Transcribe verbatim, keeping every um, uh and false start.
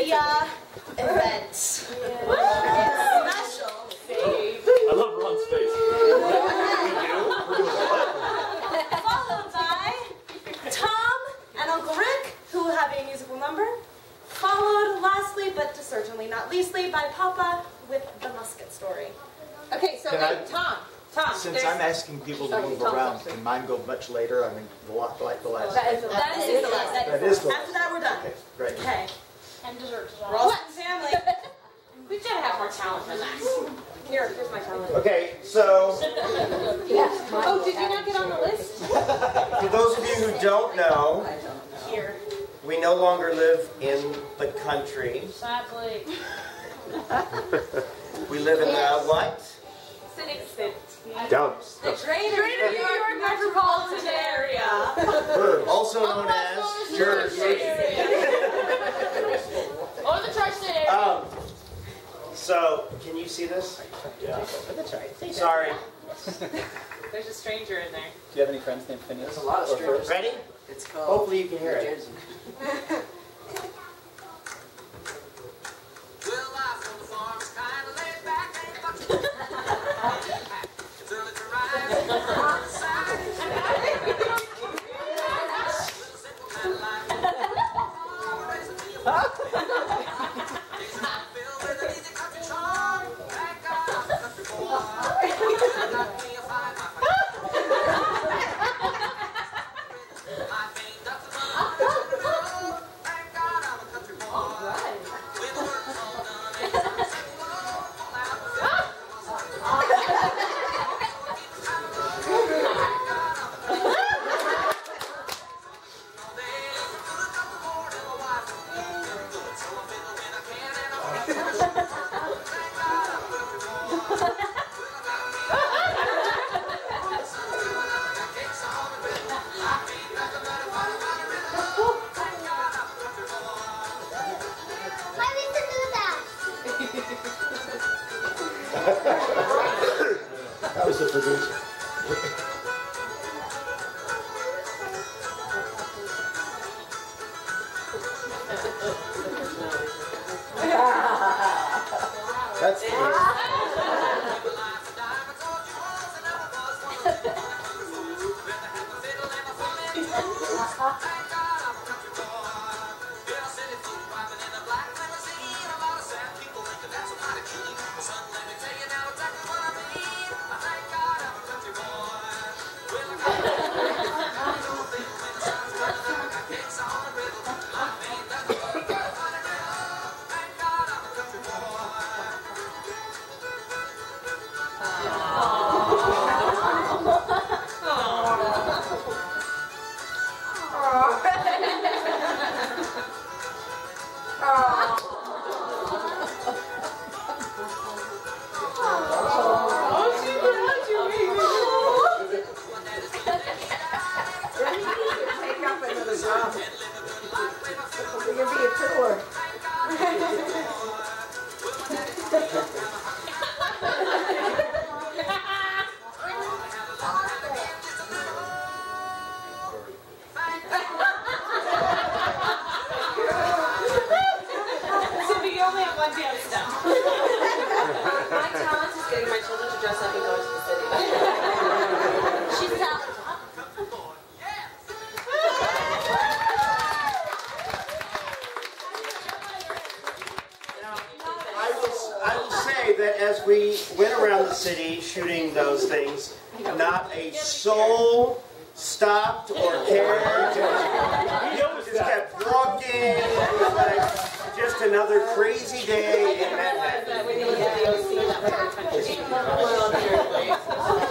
via event. Yeah. It's special. I love Ron's face. We do? We're doing what? Followed by Tom and Uncle Rick, who will have a musical number. Followed lastly, but certainly not leastly, by Papa with the musket story. Okay, so Can wait, I- Tom. Tom. Since there's- I'm asking people to Oh, move Tom, around, sorry. can mine go much later? I mean, the la- like the last. That is the That last. is the last. That is the last. After that, we're done. Okay, great. Okay. And dessert. We're all family. We've got to have more talent than that. Here, here's my talent. Okay, so Oh, did you not get on the list? For those of you who don't know, Here. we no longer live in the country. Sadly. We live in the what? City. Down. The greater New York metropolitan area. Also known as Jersey. Or the tri-state area. Um, so, can you see this? Yeah. That's right. Sorry. There's a stranger in there. Do you have any friends named Phineas? There's a lot of strangers. Ready? It's called Hopefully you can hear New it. Jersey. that was the producer. That's the So we only have one dance step. My talent is getting my children to dress up and go into the city. She's talented. I will, I will say that as we went around the city shooting those things, not a soul stopped or cared. Just kept walking. It was like just another crazy day in Manhattan. When you look at the O C, that's our country.